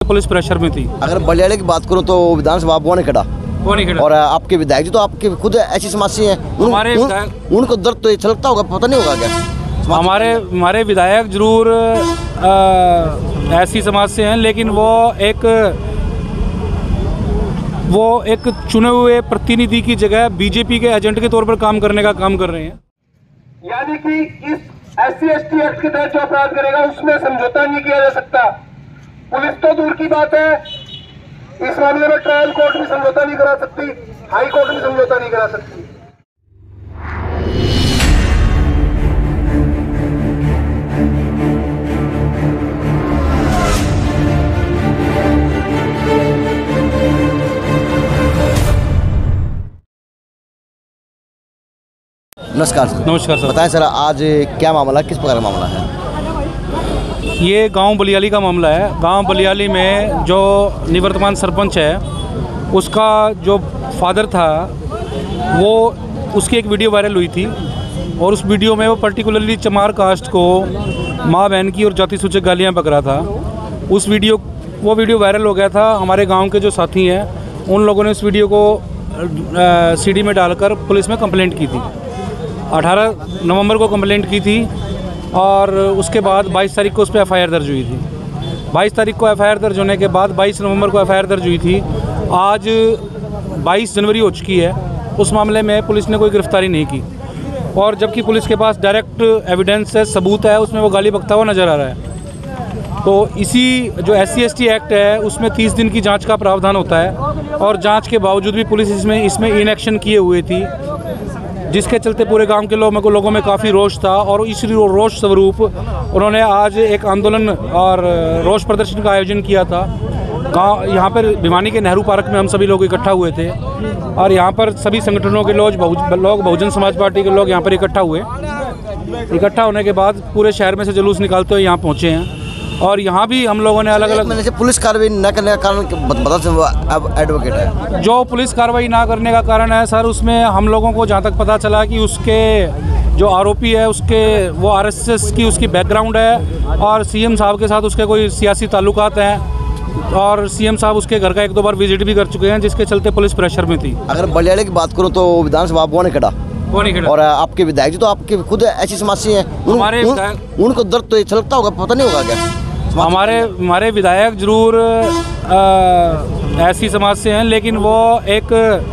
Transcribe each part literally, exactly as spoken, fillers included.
Police pressure में थी। अगर बलियाड़े की बात करूं तो विधानसभा वो नहीं खड़ा, वो नहीं खड़ा। और आपके विधायक जी तो आपके खुद ऐसी समाज से हैं, हमारे उन, उन, उनको दर्द तो ये छलकता होगा, पता नहीं होगा क्या? हमारे हमारे विधायक जरूर ऐसी समाज से हैं, लेकिन वो एक वो एक चुने हुए प्रतिनिधि की जगह बीजेपी के एजेंट के तौर पर काम करने का काम कर रहे हैं। यानी कि इस S C S T act के तहत जो अपराध करेगा उसमें समझौता नहीं किया जा सकता। पुलिस तो दूर की बात है, इस मामले में ट्रायल कोर्ट भी समझौता नहीं करा सकती, हाई कोर्ट भी समझौता नहीं करा सकती। नमस्कार सर। नमस्कार सर। बताएं सर, आज क्या मामला, किस प्रकार का मामला है? ये गांव बलियाली का मामला है। गांव बलियाली में जो निवर्तमान सरपंच है, उसका जो फादर था, वो उसकी एक वीडियो वायरल हुई थी, और उस वीडियो में वो पर्टिकुलरली चमार कास्ट को माँ बहन की और जाति सूचक गालियाँ बक रहा था। उस वीडियो वो वीडियो वायरल हो गया था। हमारे गाँव के जो साथी हैं, उन लोगों ने उस वीडियो को सी डी में डालकर पुलिस में कंप्लेंट की थी। अठारह नवंबर को कंप्लेंट की थी, और उसके बाद बाईस तारीख को उस पर एफ आई आर दर्ज हुई थी। बाईस तारीख को एफ आई आर दर्ज होने के बाद बाईस नवंबर को एफ आई आर दर्ज हुई थी। आज बाईस जनवरी हो चुकी है, उस मामले में पुलिस ने कोई गिरफ्तारी नहीं की, और जबकि पुलिस के पास डायरेक्ट एविडेंस है, सबूत है, उसमें वो गाली बकता हुआ नज़र आ रहा है। तो इसी जो S C S T act है, उसमें तीस दिन की जांच का प्रावधान होता है, और जांच के बावजूद भी पुलिस इसमें इसमें इनएक्शन किए हुए थी, जिसके चलते पूरे गांव के लोगों को लोगों में काफ़ी रोष था। और इस रोष स्वरूप उन्होंने आज एक आंदोलन और रोष प्रदर्शन का आयोजन किया था। गांव यहाँ पर भिवानी के नेहरू पार्क में हम सभी लोग इकट्ठा हुए थे, और यहाँ पर सभी संगठनों के लोग लोग बहुजन समाज पार्टी के लोग यहाँ पर इकट्ठा हुए। इकट्ठा होने के बाद पूरे शहर में से जुलूस निकालते हुए यहाँ पहुँचे हैं, और यहाँ भी हम लोगों ने अलग अलग मैंने से पुलिस कार्रवाई न करने का कारण बता सकते, अब एडवोकेट है जो पुलिस कार्रवाई ना करने का कारण है सर, उसमें हम लोगों को जहाँ तक पता चला कि उसके जो आरोपी है, उसके वो आर एस एस की उसकी बैकग्राउंड है, और सी एम साहब के साथ उसके कोई सियासी ताल्लुकात हैं, और सी एम साहब उसके घर का एक दो बार विजिट भी कर चुके हैं, जिसके चलते पुलिस प्रेशर में थी। अगर बलियाड़े की बात करूँ तो विधानसभा वो नहीं खड़ा, वो नहीं खड़ा। और आपके विधायक जी तो आपके खुद ऐसी समाज से हैं, उन, हमारे उन, उनको दर्द तो ये छलकता होगा, पता नहीं होगा क्या? हमारे हमारे विधायक जरूर ऐसी समाज से हैं, लेकिन वो एक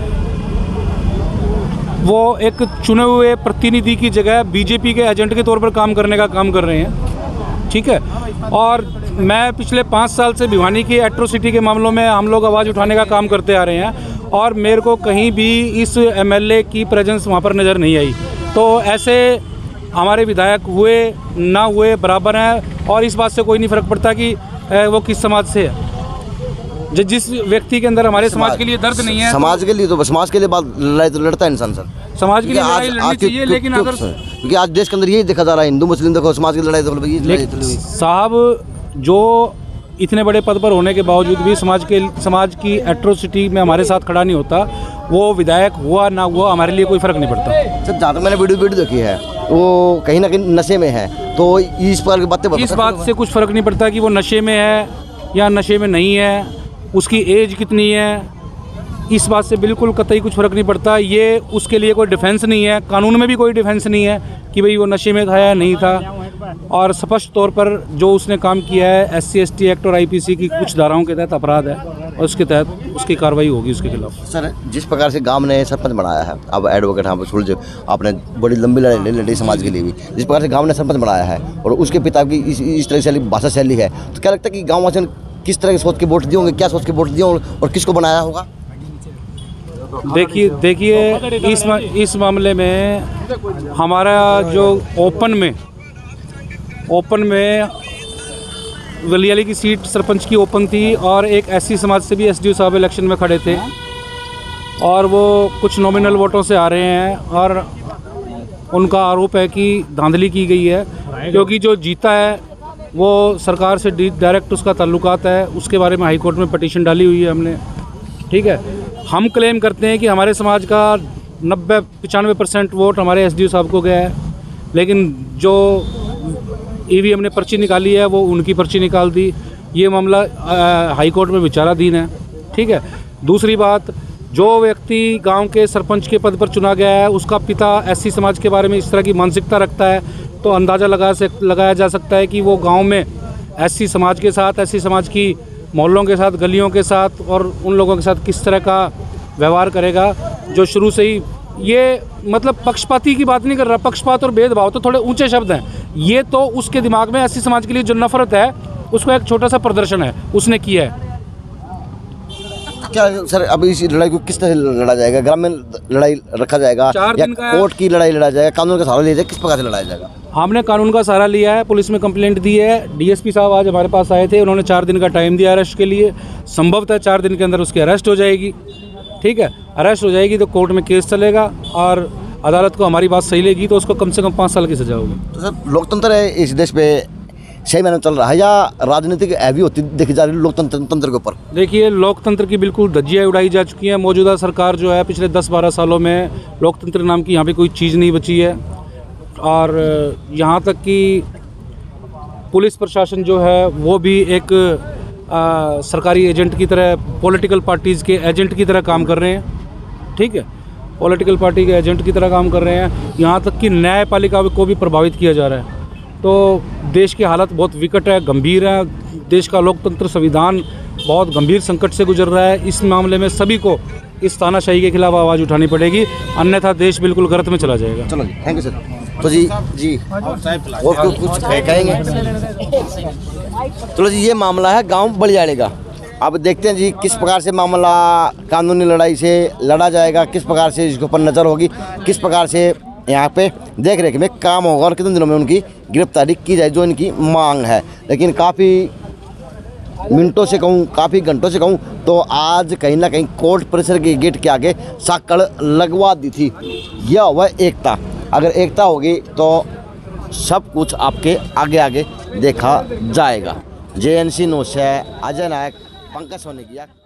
वो एक चुने हुए प्रतिनिधि की जगह बीजेपी के एजेंट के तौर पर काम करने का काम कर रहे हैं, ठीक है। और मैं पिछले पाँच साल से भिवानी की एट्रोसिटी के मामलों में हम लोग आवाज़ उठाने का काम करते आ रहे हैं, और मेरे को कहीं भी इस एम एल ए की प्रेजेंस वहाँ पर नज़र नहीं आई। तो ऐसे हमारे विधायक हुए ना हुए बराबर हैं, और इस बात से कोई नहीं फ़र्क पड़ता कि वो किस समाज से है। जिस व्यक्ति के अंदर हमारे समाज के लिए दर्द नहीं है, समाज के लिए तो समाज के लिए बात लड़ाई तो लड़ता है इंसान सर, समाज के लिए लड़ाई लड़नी चाहिए। लेकिन अगर क्योंकि आज देश के अंदर यही देखा जा रहा है, हिंदू मुस्लिम देखो, समाज की लड़ाई तो साहब जो इतने बड़े पद पर होने के बावजूद भी समाज के समाज की एट्रोसिटी में हमारे साथ खड़ा नहीं होता, वो विधायक हुआ ना हुआ हमारे लिए कोई फ़र्क नहीं पड़ता। सर जहाँ तक मैंने वीडियो वीडियो देखी है, वो कहीं ना कहीं नशे में है, तो इस पर बातें इस बात से कुछ फ़र्क नहीं पड़ता कि वो नशे में है या नशे में नहीं है, उसकी एज कितनी है, इस बात से बिल्कुल कतई कुछ फ़र्क नहीं पड़ता। ये उसके लिए कोई डिफेंस नहीं है, कानून में भी कोई डिफेंस नहीं है कि भाई वो नशे में था या नहीं था। और स्पष्ट तौर पर जो उसने काम किया है, S C S T act और आई पी सी की कुछ धाराओं के तहत अपराध है, और उसके तहत उसकी कार्रवाई होगी उसके खिलाफ। सर जिस प्रकार से गांव ने सरपंच बनाया है, अब एडवोकेट हाँ सुलझ आपने बड़ी लंबी लड़ाई लड़ी समाज के लिए भी, जिस प्रकार से गांव ने सरपंच बनाया है, और उसके पिता की इस, इस तरह से भाषा शैली है, तो क्या लगता है कि गाँव वासियों ने किस तरह की सोच के वोट दिए होंगे, क्या सोच के वोट दिए होंगे, और किसको बनाया होगा? देखिए देखिए इस इस मामले में हमारा जो ओपन में ओपन में बलियाली की सीट सरपंच की ओपन थी, और एक एससी समाज से भी एसडीओ साहब इलेक्शन में खड़े थे, और वो कुछ नॉमिनल वोटों से आ रहे हैं, और उनका आरोप है कि धांधली की गई है, क्योंकि जो जीता है वो सरकार से डायरेक्ट उसका ताल्लुकात है। उसके बारे में हाई कोर्ट में पटिशन डाली हुई है हमने, ठीक है। हम क्लेम करते हैं कि हमारे समाज का नब्बे पचानवे परसेंट वोट हमारे एसडीओ साहब को गया है, लेकिन जो ईवीएम ने पर्ची निकाली है वो उनकी पर्ची निकाल दी, ये मामला अ, हाई कोर्ट में विचाराधीन है। ठीक है। दूसरी बात, जो व्यक्ति गांव के सरपंच के पद पर चुना गया है उसका पिता एससी समाज के बारे में इस तरह की मानसिकता रखता है, तो अंदाज़ा लगा सक लगाया जा सकता है कि वो गांव में एससी समाज के साथ, एससी समाज की मोहल्लों के साथ, गलियों के साथ और उन लोगों के साथ किस तरह का व्यवहार करेगा, जो शुरू से ही ये मतलब पक्षपाती की बात नहीं कर रहा। पक्षपात और भेदभाव तो थोड़े ऊंचे शब्द हैं। ये तो उसके दिमाग में एससी समाज के लिए जो नफरत है उसको एक छोटा सा प्रदर्शन है उसने किया है। क्या सर अभी इस लड़ाई को किस तरह से लड़ा जाएगा? ग्रामीण लड़ाई रखा जाएगा चार या दिन का कोर्ट की लड़ाई लड़ा जाएगा? कानून का सहारा लिया जाएगा? किस प्रकार से लड़ाया जाएगा? हमने कानून का सहारा लिया है, पुलिस में कंप्लेंट दी है। डीएसपी साहब आज हमारे पास आए थे, उन्होंने चार दिन का टाइम दिया अरेस्ट के लिए। संभवतः चार दिन के अंदर उसकी अरेस्ट हो जाएगी। ठीक है। अरेस्ट हो जाएगी तो कोर्ट में केस चलेगा और अदालत को हमारी बात सही लेगी तो उसको कम से कम पाँच साल की सजा होगी। तो सर लोकतंत्र है इस देश पे सही मायने चल रहा है या राजनीतिक हैवी होती देखी जा रही है लोकतंत्र तंत्र के ऊपर? देखिए, लोकतंत्र की बिल्कुल धज्जियाँ उड़ाई जा चुकी हैं। मौजूदा सरकार जो है पिछले दस बारह सालों में लोकतंत्र नाम की यहाँ पे कोई चीज़ नहीं बची है। और यहाँ तक कि पुलिस प्रशासन जो है वो भी एक आ, सरकारी एजेंट की तरह, पॉलिटिकल पार्टीज़ के एजेंट की तरह काम कर रहे हैं। ठीक है। पॉलिटिकल पार्टी के एजेंट की तरह काम कर रहे हैं। यहाँ तक कि न्यायपालिका को भी प्रभावित किया जा रहा है। तो देश की हालत बहुत विकट है, गंभीर है। देश का लोकतंत्र संविधान बहुत गंभीर संकट से गुजर रहा है। इस मामले में सभी को इस तानाशाही के खिलाफ आवाज़ उठानी पड़ेगी, अन्यथा देश बिल्कुल गर्त में चला जाएगा। चलो जी, थैंक यू सर। तो जी जी और कुछ कुछ कहेंगे? चलो जी, ये मामला है गांव बलियाड़ी का। अब देखते हैं जी किस प्रकार से मामला कानूनी लड़ाई से लड़ा जाएगा, किस प्रकार से इसके ऊपर नज़र होगी, किस प्रकार से यहाँ पे देख रेख में काम होगा और कितने दिनों में उनकी गिरफ्तारी की जाए, जो इनकी मांग है। लेकिन काफ़ी मिनटों से कहूँ, काफ़ी घंटों से कहूँ तो आज कहीं ना कहीं कोर्ट परिसर के गेट के आगे साकड़ लगवा दी थी। यह हुआ एकता। अगर एकता होगी तो सब कुछ आपके आगे आगे देखा जाएगा। जे एन सी न्यूज़ से अजय नायक, पंकज सोनी किया।